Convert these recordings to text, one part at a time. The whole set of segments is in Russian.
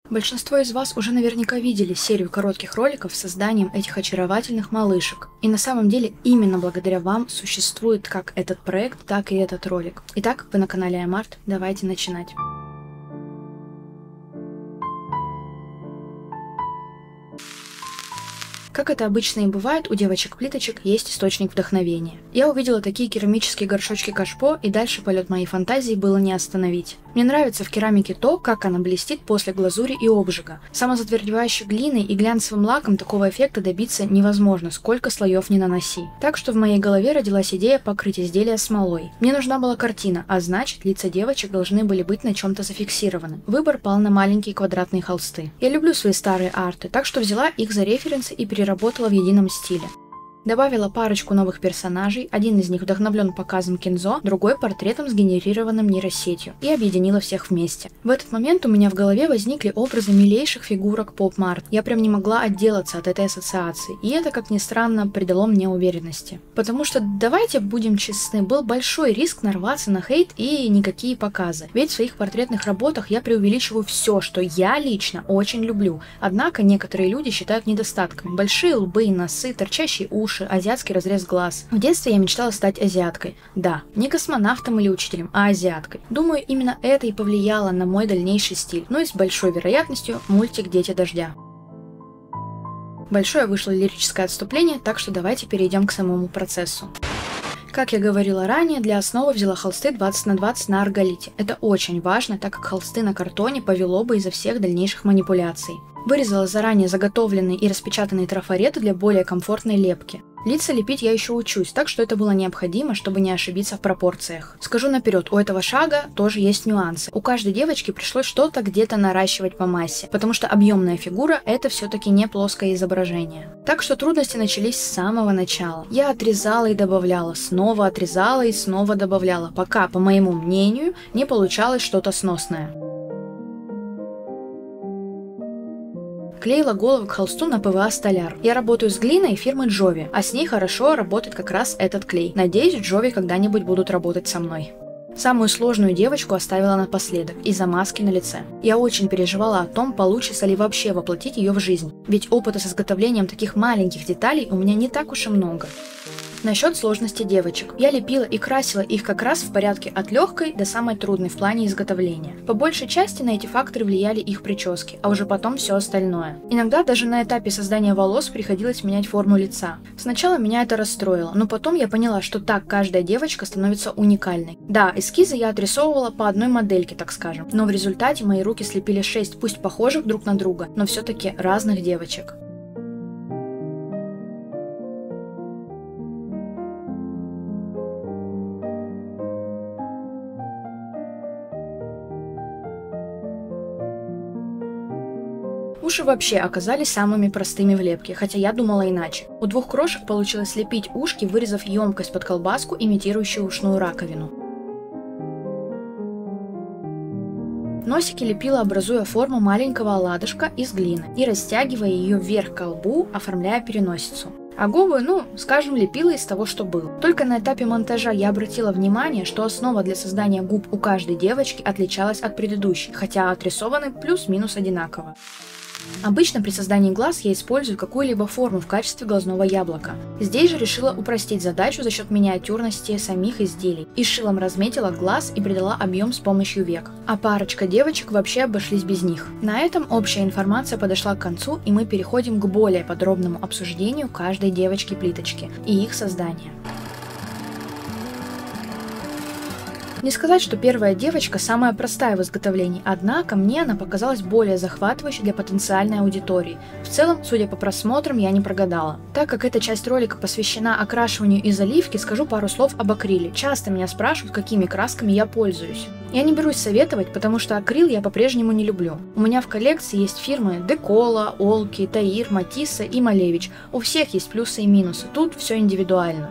Большинство из вас уже наверняка видели серию коротких роликов с созданием этих очаровательных малышек. И на самом деле именно благодаря вам существует как этот проект, так и этот ролик. Итак, вы на канале iMart, давайте начинать. Как это обычно и бывает, у девочек-плиточек есть источник вдохновения. Я увидела такие керамические горшочки кашпо, и дальше полет моей фантазии было не остановить. Мне нравится в керамике то, как она блестит после глазури и обжига. Самозатвердевающей глиной и глянцевым лаком такого эффекта добиться невозможно, сколько слоев не наноси. Так что в моей голове родилась идея покрыть изделие смолой. Мне нужна была картина, а значит, лица девочек должны были быть на чем-то зафиксированы. Выбор пал на маленькие квадратные холсты. Я люблю свои старые арты, так что взяла их за референсы и переработала в едином стиле. Добавила парочку новых персонажей, один из них вдохновлен показом Кензо, другой портретом, сгенерированным нейросетью, и объединила всех вместе. В этот момент у меня в голове возникли образы милейших фигурок поп-март. Я прям не могла отделаться от этой ассоциации, и это, как ни странно, придало мне уверенности. Потому что, давайте будем честны, был большой риск нарваться на хейт и никакие показы. Ведь в своих портретных работах я преувеличиваю все, что я лично очень люблю. Однако некоторые люди считают недостатком. Большие лбы и носы, торчащие уши, азиатский разрез глаз. В детстве я мечтала стать азиаткой. Да, не космонавтом или учителем, а азиаткой. Думаю, именно это и повлияло на мой дальнейший стиль, но и с большой вероятностью мультик «Дети дождя». Большое вышло лирическое отступление, так что давайте перейдем к самому процессу. Как я говорила ранее, для основы взяла холсты 20 на 20 на арголите. Это очень важно, так как холсты на картоне повело бы из-за всех дальнейших манипуляций. Вырезала заранее заготовленные и распечатанные трафареты для более комфортной лепки. Лица лепить я еще учусь, так что это было необходимо, чтобы не ошибиться в пропорциях. Скажу наперед, у этого шага тоже есть нюансы. У каждой девочки пришлось что-то где-то наращивать по массе, потому что объемная фигура — это все-таки не плоское изображение. Так что трудности начались с самого начала. Я отрезала и добавляла, снова отрезала и снова добавляла, пока, по моему мнению, не получалось что-то сносное. Клеила голову к холсту на ПВА Столяр. Я работаю с глиной фирмы Джови, а с ней хорошо работает как раз этот клей. Надеюсь, Джови когда-нибудь будут работать со мной. Самую сложную девочку оставила напоследок, из-за маски на лице. Я очень переживала о том, получится ли вообще воплотить ее в жизнь, ведь опыта с изготовлением таких маленьких деталей у меня не так уж и много. Насчет сложности девочек. Я лепила и красила их как раз в порядке от легкой до самой трудной в плане изготовления. По большей части на эти факторы влияли их прически, а уже потом все остальное. Иногда даже на этапе создания волос приходилось менять форму лица. Сначала меня это расстроило, но потом я поняла, что так каждая девочка становится уникальной. Да, эскизы я отрисовывала по одной модельке, так скажем, но в результате мои руки слепили 6 пусть похожих друг на друга, но все-таки разных девочек. Уши вообще оказались самыми простыми в лепке, хотя я думала иначе. У двух крошек получилось слепить ушки, вырезав емкость под колбаску, имитирующую ушную раковину. Носики лепила, образуя форму маленького оладушка из глины и растягивая ее вверх к лбу, оформляя переносицу. А губы, скажем, лепила из того, что было. Только на этапе монтажа я обратила внимание, что основа для создания губ у каждой девочки отличалась от предыдущей, хотя отрисованы плюс-минус одинаково. Обычно при создании глаз я использую какую-либо форму в качестве глазного яблока. Здесь же решила упростить задачу за счет миниатюрности самих изделий. И шилом разметила глаз и придала объем с помощью век. А парочка девочек вообще обошлись без них. На этом общая информация подошла к концу, и мы переходим к более подробному обсуждению каждой девочки-плиточки и их создания. Не сказать, что первая девочка самая простая в изготовлении, однако мне она показалась более захватывающей для потенциальной аудитории. В целом, судя по просмотрам, я не прогадала. Так как эта часть ролика посвящена окрашиванию и заливке, скажу пару слов об акриле. Часто меня спрашивают, какими красками я пользуюсь. Я не берусь советовать, потому что акрил я по-прежнему не люблю. У меня в коллекции есть фирмы Декола, Олки, Таир, Матисса и Малевич. У всех есть плюсы и минусы, тут все индивидуально.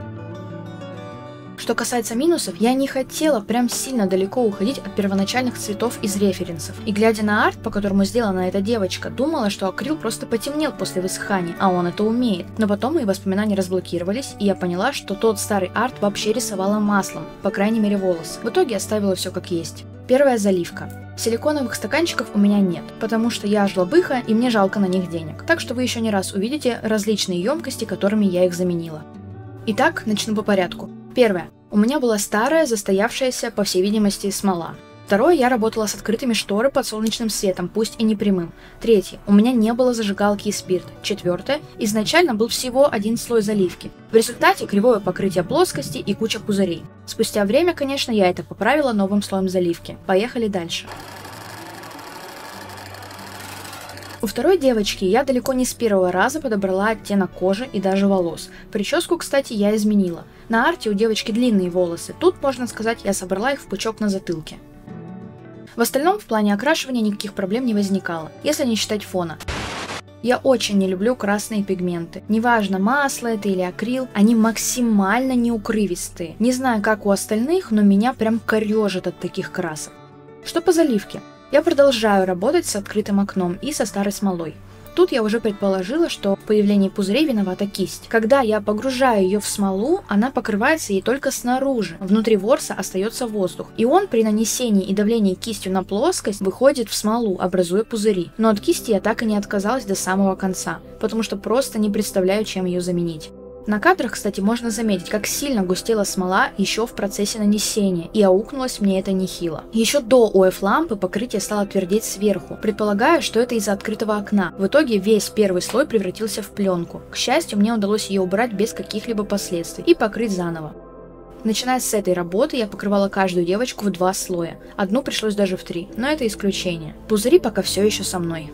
Что касается минусов, я не хотела прям сильно далеко уходить от первоначальных цветов из референсов. И глядя на арт, по которому сделана эта девочка, думала, что акрил просто потемнел после высыхания, а он это умеет. Но потом мои воспоминания разблокировались, и я поняла, что тот старый арт вообще рисовала маслом, по крайней мере волосы. В итоге оставила все как есть. Первая заливка. Силиконовых стаканчиков у меня нет, потому что я жлобыха и мне жалко на них денег. Так что вы еще не раз увидите различные емкости, которыми я их заменила. Итак, начну по порядку. Первое. У меня была старая, застоявшаяся, по всей видимости, смола. Второе, я работала с открытыми шторы под солнечным светом, пусть и непрямым. Третье, у меня не было зажигалки и спирта. Четвертое, изначально был всего один слой заливки. В результате кривое покрытие плоскости и куча пузырей. Спустя время, конечно, я это поправила новым слоем заливки. Поехали дальше. У второй девочки я далеко не с первого раза подобрала оттенок кожи и даже волос. Прическу, кстати, я изменила. На арте у девочки длинные волосы, тут, можно сказать, я собрала их в пучок на затылке. В остальном, в плане окрашивания никаких проблем не возникало, если не считать фона. Я очень не люблю красные пигменты. Неважно, масло это или акрил, они максимально неукрывистые. Не знаю, как у остальных, но меня прям корежит от таких красок. Что по заливке? Я продолжаю работать с открытым окном и со старой смолой. Тут я уже предположила, что в появлении пузырей виновата кисть. Когда я погружаю ее в смолу, она покрывается ей только снаружи. Внутри ворса остается воздух, и он при нанесении и давлении кистью на плоскость выходит в смолу, образуя пузыри. Но от кисти я так и не отказалась до самого конца, потому что просто не представляю, чем ее заменить. На кадрах, кстати, можно заметить, как сильно густела смола еще в процессе нанесения, и аукнулось мне это нехило. Еще до ОФ-лампы покрытие стало твердеть сверху, предполагаю, что это из-за открытого окна. В итоге весь первый слой превратился в пленку. К счастью, мне удалось ее убрать без каких-либо последствий и покрыть заново. Начиная с этой работы, я покрывала каждую девочку в 2 слоя. Одну пришлось даже в 3, но это исключение. Пузыри пока все еще со мной.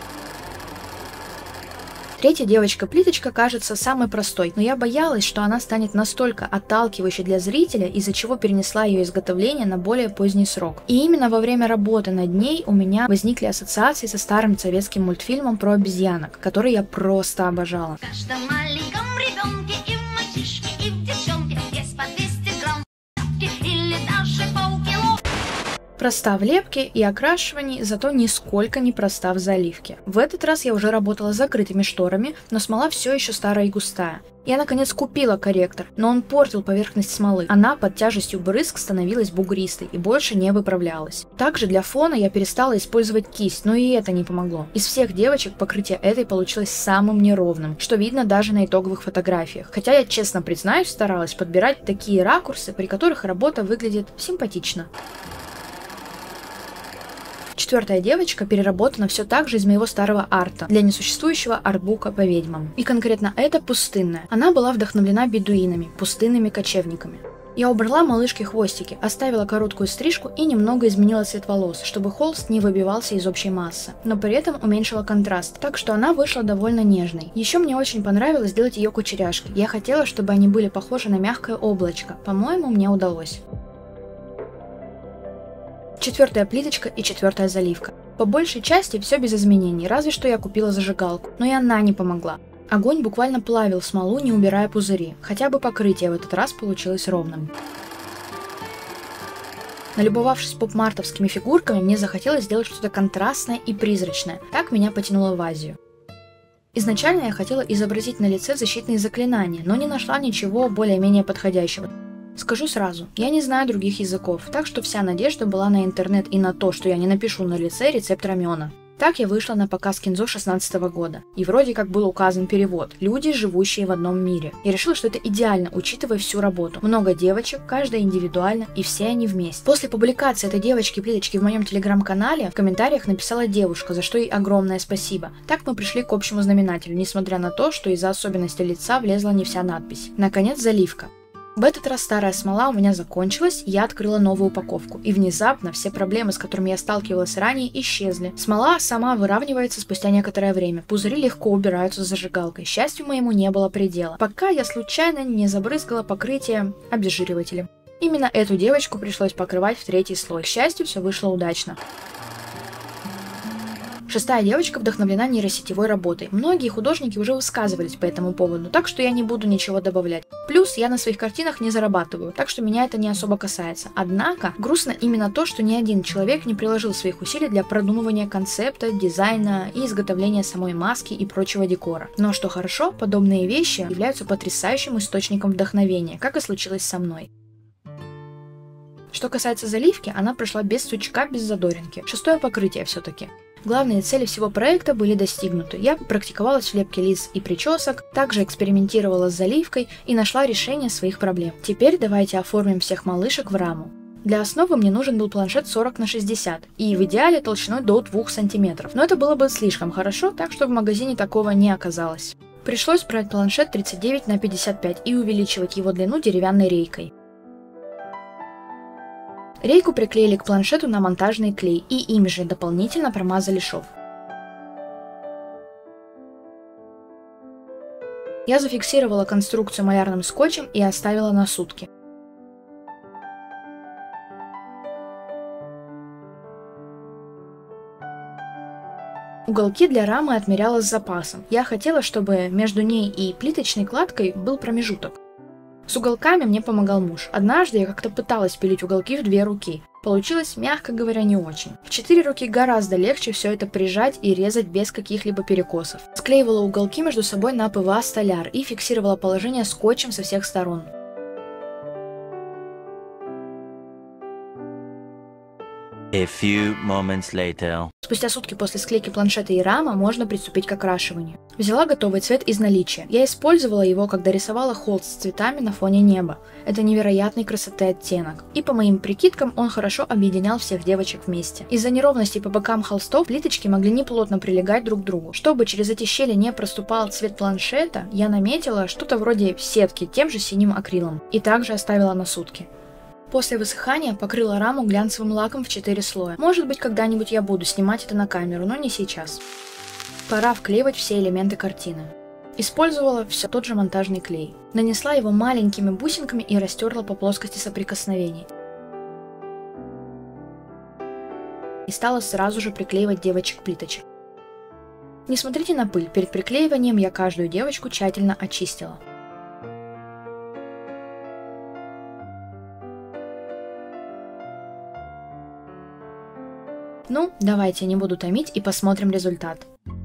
Третья девочка-плиточка кажется самой простой, но я боялась, что она станет настолько отталкивающей для зрителя, из-за чего перенесла ее изготовление на более поздний срок. И именно во время работы над ней у меня возникли ассоциации со старым советским мультфильмом про обезьянок, который я просто обожала. Проста в лепке и окрашивании, зато нисколько не проста в заливке. В этот раз я уже работала с закрытыми шторами, но смола все еще старая и густая. Я наконец купила корректор, но он портил поверхность смолы. Она под тяжестью брызг становилась бугристой и больше не выправлялась. Также для фона я перестала использовать кисть, но и это не помогло. Из всех девочек покрытие этой получилось самым неровным, что видно даже на итоговых фотографиях. Хотя я, честно признаюсь, старалась подбирать такие ракурсы, при которых работа выглядит симпатично. Четвертая девочка переработана все так же из моего старого арта, для несуществующего артбука по ведьмам. И конкретно эта пустынная. Она была вдохновлена бедуинами, пустынными кочевниками. Я убрала малышке хвостики, оставила короткую стрижку и немного изменила цвет волос, чтобы холст не выбивался из общей массы, но при этом уменьшила контраст, так что она вышла довольно нежной. Еще мне очень понравилось делать ее кучеряшки. Я хотела, чтобы они были похожи на мягкое облачко. По-моему, мне удалось. Четвертая плиточка и четвертая заливка. По большей части все без изменений, разве что я купила зажигалку, но и она не помогла. Огонь буквально плавил смолу, не убирая пузыри, хотя бы покрытие в этот раз получилось ровным. Налюбовавшись поп-мартовскими фигурками, мне захотелось сделать что-то контрастное и призрачное, так меня потянуло в Азию. Изначально я хотела изобразить на лице защитные заклинания, но не нашла ничего более-менее подходящего. Скажу сразу, я не знаю других языков, так что вся надежда была на интернет и на то, что я не напишу на лице рецепт рамёна. Так я вышла на показ Кинзо 16 года, и вроде как был указан перевод «Люди, живущие в одном мире». Я решила, что это идеально, учитывая всю работу. Много девочек, каждая индивидуально, и все они вместе. После публикации этой девочки-плиточки в моем телеграм-канале в комментариях написала девушка, за что ей огромное спасибо. Так мы пришли к общему знаменателю, несмотря на то, что из-за особенностей лица влезла не вся надпись. Наконец, заливка. В этот раз старая смола у меня закончилась, я открыла новую упаковку, и внезапно все проблемы, с которыми я сталкивалась ранее, исчезли. Смола сама выравнивается спустя некоторое время, пузыри легко убираются с зажигалкой, счастью моему не было предела, пока я случайно не забрызгала покрытие обезжиривателем. Именно эту девочку пришлось покрывать в 3-й слой, к счастью, все вышло удачно. Шестая девочка вдохновлена нейросетевой работой. Многие художники уже высказывались по этому поводу, так что я не буду ничего добавлять. Плюс я на своих картинах не зарабатываю, так что меня это не особо касается. Однако, грустно именно то, что ни один человек не приложил своих усилий для продумывания концепта, дизайна и изготовления самой маски и прочего декора. Но что хорошо, подобные вещи являются потрясающим источником вдохновения, как и случилось со мной. Что касается заливки, она прошла без сучка, без задоринки. 6-е покрытие все-таки. Главные цели всего проекта были достигнуты. Я практиковалась в лепке лис и причесок, также экспериментировала с заливкой и нашла решение своих проблем. Теперь давайте оформим всех малышек в раму. Для основы мне нужен был планшет 40 на 60 и в идеале толщиной до 2 см. Но это было бы слишком хорошо, так что в магазине такого не оказалось. Пришлось брать планшет 39 на 55 и увеличивать его длину деревянной рейкой. Рейку приклеили к планшету на монтажный клей и им же дополнительно промазали шов. Я зафиксировала конструкцию малярным скотчем и оставила на сутки. Уголки для рамы отмеряла с запасом. Я хотела, чтобы между ней и плиточной кладкой был промежуток. С уголками мне помогал муж. Однажды я как-то пыталась пилить уголки в 2 руки. Получилось, мягко говоря, не очень. В 4 руки гораздо легче все это прижать и резать без каких-либо перекосов. Склеивала уголки между собой на ПВА-столяр и фиксировала положение скотчем со всех сторон. A few moments later. Спустя сутки после склейки планшета и рама можно приступить к окрашиванию. Взяла готовый цвет из наличия. Я использовала его, когда рисовала холст с цветами на фоне неба. Это невероятной красоты оттенок. И по моим прикидкам он хорошо объединял всех девочек вместе. Из-за неровностей по бокам холстов плиточки могли неплотно прилегать друг к другу. Чтобы через эти щели не проступал цвет планшета, я наметила что-то вроде сетки тем же синим акрилом. И также оставила на сутки. После высыхания покрыла раму глянцевым лаком в 4 слоя. Может быть, когда-нибудь я буду снимать это на камеру, но не сейчас. Пора вклеивать все элементы картины. Использовала все тот же монтажный клей. Нанесла его маленькими бусинками и растерла по плоскости соприкосновений. И стала сразу же приклеивать девочек-плиточек. Не смотрите на пыль, перед приклеиванием я каждую девочку тщательно очистила. Ну, давайте не буду томить и посмотрим результат.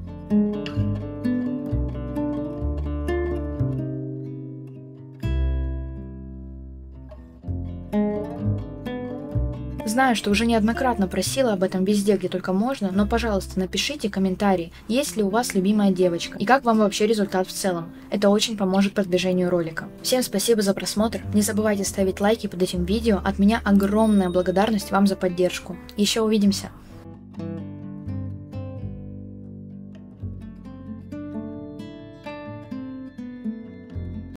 Знаю, что уже неоднократно просила об этом везде, где только можно, но, пожалуйста, напишите комментарий, есть ли у вас любимая девочка и как вам вообще результат в целом. Это очень поможет продвижению ролика. Всем спасибо за просмотр, не забывайте ставить лайки под этим видео, от меня огромная благодарность вам за поддержку. Еще увидимся!